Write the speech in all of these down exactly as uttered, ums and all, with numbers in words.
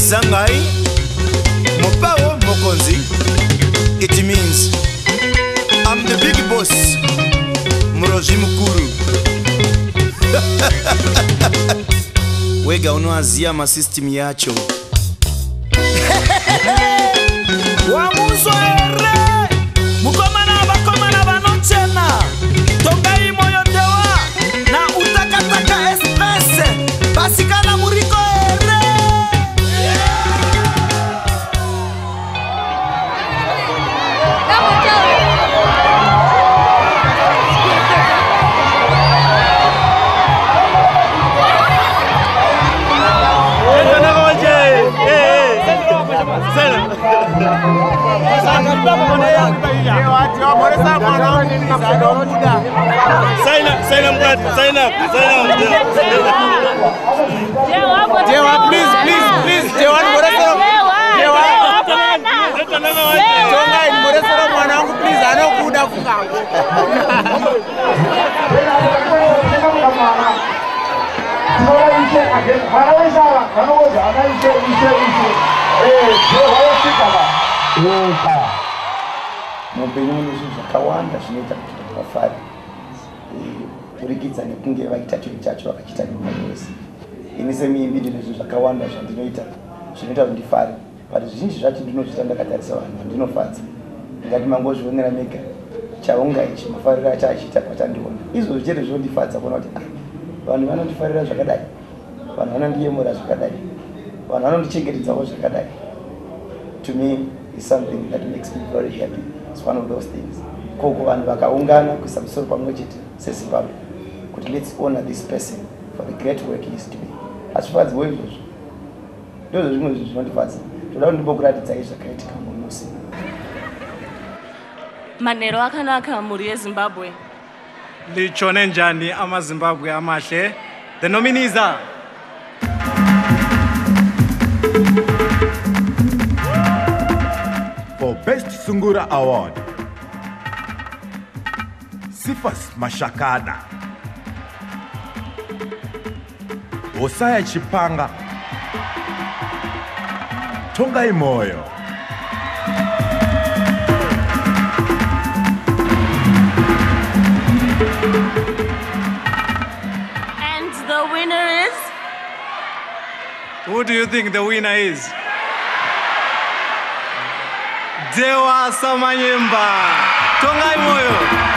Zangai Mopao Mokonzi. It means I'm the big boss. Muroji Mukuru. Wega unoazia ma system yacho. Wamuzwere mukomana bakomana banotena. Tongai moyo dewa na utakataka express. Basikana muriko ere. Sign up, sign up, sign up, sign up. Jewa, please, please, please, Jewa, Moresoro. Jewa, Tongai, Moresoro, mwanangu, please, ano kuda fukangu. Mupenyu zvakawanda zvinoita kuti vafare kurikidza nekunge vaita chinhu chacho vakachita nemumwese. Ini semuimbi ndine zvinhu zvakawanda zvandinoita zvinoita kuti ndifare, but zvizhinji zvacho ndinozviita ndakatarisa vanhu vandinofadza. Ndingati mangozvionera mega chaunga ichi mafariro acho achiita patandiona. Izvozvo chete zvinondifadza kuona kuti vanhu vanondifarira zvakadai, vanhu vanondiyemura zvakadai, vanhu vanondichengetedzawo zvakadai. To me, is something that makes me very happy. It's one of those things. Koko vanhu vakaungana kuisa musoro pamwe chete seZimbabwe kuti let's honor this person for the great work he is doing. Hazvifadzi izvozvo. Ndozvo zvimwe zvinhu zvinondifadza. Toda kuti ndimbokuratidzai zvakaitika musi. Manero akanaka muri yeZimbabwe. Lichone njani amaZimbabwe amahle. The nominees are for Best Sungura Award, Sifas Mashakada, Osaya Chipanga, Tongai Moyo. And the winner is? Who do you think the winner is? Dewa Samanyemba. Tongai Moyo.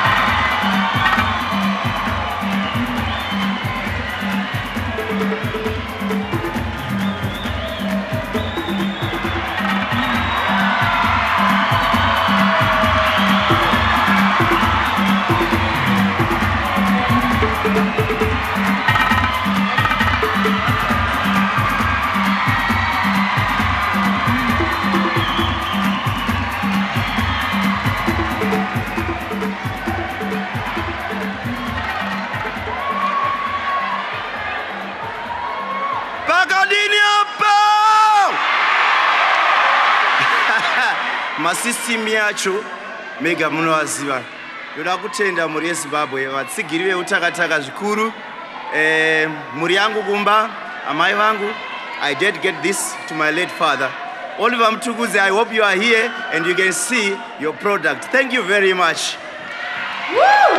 Masystem yacho mega munowaziva. Ndoda kutenda muri yeZimbabwe vatsigiri veutakataka zvikuru. Eh, muri yangu kumba, amai vangu, I did get this to my late father. Oliver Mtukuze, I hope you are here and you can see your product. Thank you very much. Woo!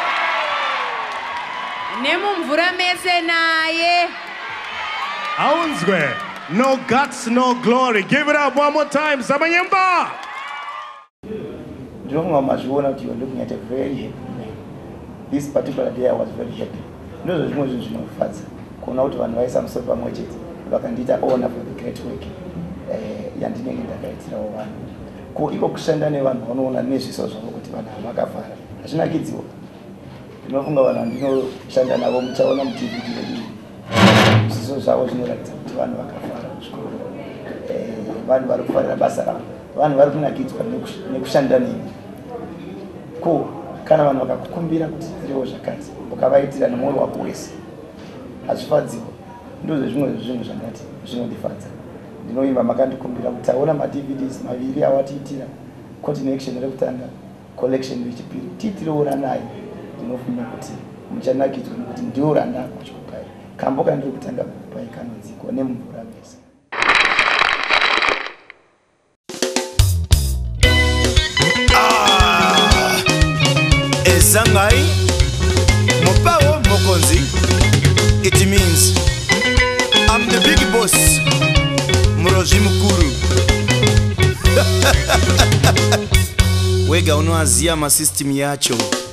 Nemu mvura mese naye. Aunzwe, no guts, no glory. Give it up one more time, Samanyemba. You're looking at a very happy man. This particular day I was very happy. No, there's more than you know, Father. Come out and write some super much. But can did honor for the great work. Yandine in the great one. Ko iko kushanda ne vanhu vanoona nezviso zvavo kuti vanhu vakafara. Hazvina kidziwo. Ndinofunga vanhu ndinoshanda navo muchaona mutivi kuti zviso zvavo zvinoratidza kuti vanhu vakafara zvikuru. Eh, vanhu vari kufarira basa ravo. Vanhu vari kunakidzwa nekushanda nemi. Ko kana vanhu vakakukumbira kuti zvirewo zvakati ukavaitira nemwoyo wako wese hazvifadziwo. Ndozvo zvimwe zvinhu zvandati zvinondifadza. Ndinoimba makandikumbira kuti taona ma-D V Ds maviri awatiitira continuation rekutanga collection rechipiri tiitirewo naye. Ndinofunga kuti muchanakidzwa nekuti ndiwo randakutya kupai kambo kandiri kutanga kupai kanonzi kone mvura mese. Zangai Mopao Mokonzi. It means I'm the big boss. Muroji Mukuru. Wega unoazia ma system yacho.